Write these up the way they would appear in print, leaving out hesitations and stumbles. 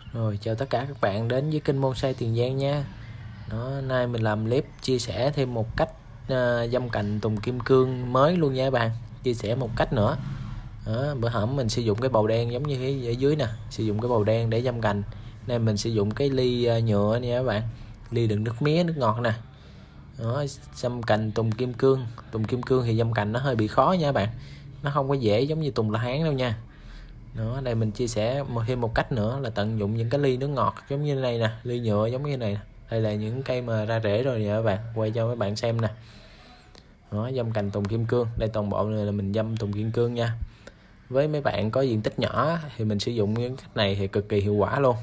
Rồi chào tất cả các bạn đến với kênh Bonsai Tiền Giang nha. Nay mình làm clip chia sẻ thêm một cách dăm cành tùng kim cương mới luôn nha các bạn. Chia sẻ một cách nữa. Bữa hổm mình sử dụng cái bầu đen giống như cái ở dưới nè, sử dụng cái bầu đen để dăm cành. Nay mình sử dụng cái ly nhựa nha các bạn. Ly đựng nước mía, nước ngọt nè. Dăm cành tùng kim cương. Tùng kim cương thì dăm cành nó hơi bị khó nha các bạn. Nó không có dễ giống như tùng La Hán đâu nha. Đây mình chia sẻ thêm một cách nữa là tận dụng những cái ly nước ngọt giống như này nè, ly nhựa giống như này nè. Đây là những cây mà ra rễ rồi nè các bạn, quay cho các bạn xem nè. Dăm cành tùng kim cương, đây toàn bộ này là mình dăm tùng kim cương nha. Với mấy bạn có diện tích nhỏ thì mình sử dụng những cách này thì cực kỳ hiệu quả luôn.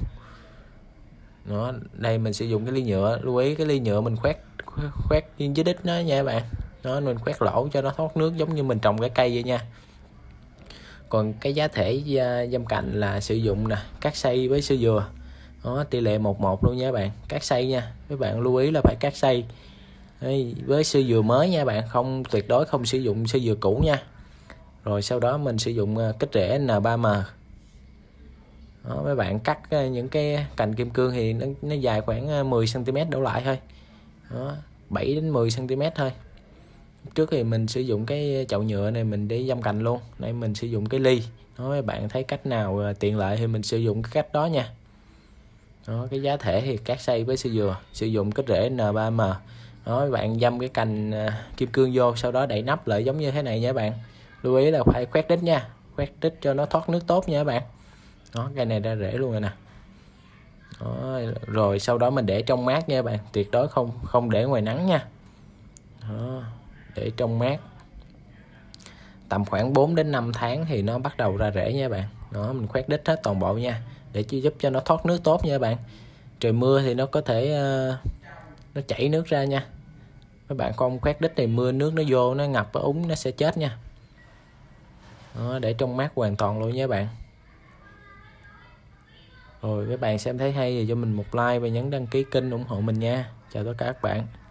Đây mình sử dụng cái ly nhựa, lưu ý cái ly nhựa mình khoét dưới đít nó nha các bạn. Mình khoét lỗ cho nó thoát nước giống như mình trồng cái cây vậy nha. Còn cái giá thể dăm cành là sử dụng nè, cát xay với sơ dừa. Tỷ lệ 1:1 luôn nha các bạn. Cát xay nha, các bạn lưu ý là phải cát xay với sơ dừa mới nha bạn, tuyệt đối không sử dụng sơ dừa cũ nha. Rồi sau đó mình sử dụng kích rễ N3M. Mấy bạn cắt những cái cành kim cương thì nó dài khoảng 10 cm đổ lại thôi. 7 đến 10 cm thôi. Trước thì mình sử dụng cái chậu nhựa này mình để dăm cành luôn. Đây mình sử dụng cái ly. Các bạn thấy cách nào tiện lợi thì mình sử dụng cái cách đó nha. Cái giá thể thì cát xay với sơ dừa, sử dụng kích rễ N3M. Các bạn dăm cái cành kim cương vô, sau đó đậy nắp lại giống như thế này nha các bạn. Lưu ý là phải khoét đít nha, khoét đít cho nó thoát nước tốt nha các bạn. Cây này ra rễ luôn rồi nè. Rồi sau đó mình để trong mát nha các bạn, tuyệt đối không để ngoài nắng nha. Để trong mát tầm khoảng 4 đến 5 tháng thì nó bắt đầu ra rễ nha bạn. Mình khoét đít hết toàn bộ nha, để giúp cho nó thoát nước tốt nha các bạn. Trời mưa thì nó có thể nó chảy nước ra nha. Các bạn không khoét đít thì mưa nước nó vô, nó ngập và úng nó sẽ chết nha. Để trong mát hoàn toàn luôn nha các bạn. Rồi các bạn xem thấy hay thì cho mình một like và nhấn đăng ký kênh ủng hộ mình nha. Chào tất cả các bạn.